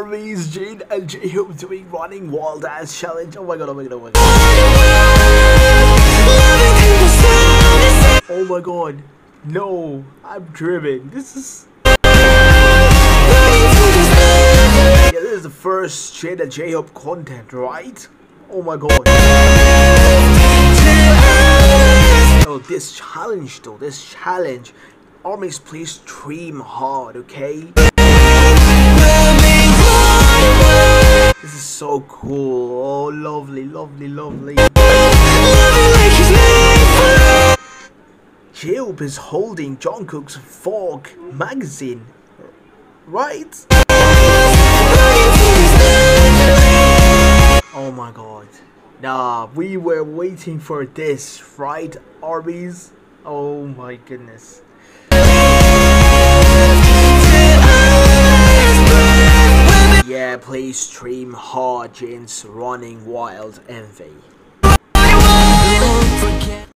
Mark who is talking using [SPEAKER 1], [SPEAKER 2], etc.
[SPEAKER 1] Army's Jin and Jhope doing running wall dance challenge. Oh my god, oh my god, oh my god. Oh my god. No, I'm driven. This is... Yeah, this is the first Jin and Jhope content, right? Oh my god. Oh, this challenge though, this challenge. Armies, please stream hard, okay? This is so cool. Oh, lovely, lovely, lovely. Jhope is holding Jungkook's Vogue magazine, right? Oh my god. Nah, we were waiting for this, right, armies? Oh my goodness. Yeah, please stream hard, Jin's running wild envy.